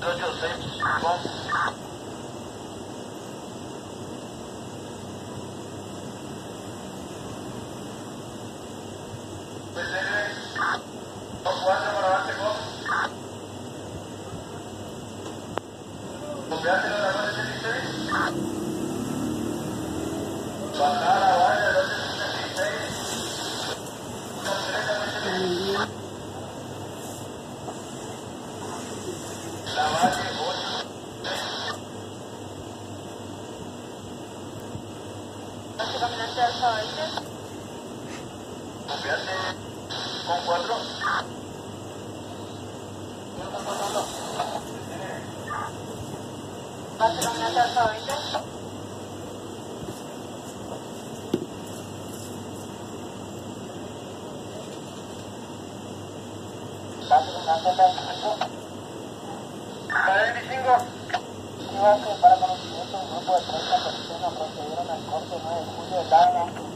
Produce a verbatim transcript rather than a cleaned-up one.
ocho seis, con. cuatro para avance con. Copiarse la hora ochenta y seis. Bajar a valla del ocho sesenta y seis. Completamente. La valle ocho. Caminante alfa veinte. Copiarse con cuatro. Pase caminante alfa veinte. Pase caminante alfa veinticinco. Para veinticinco. Igual que para conocimiento, un grupo de treinta personas procedieron al corte nueve de julio de Lara.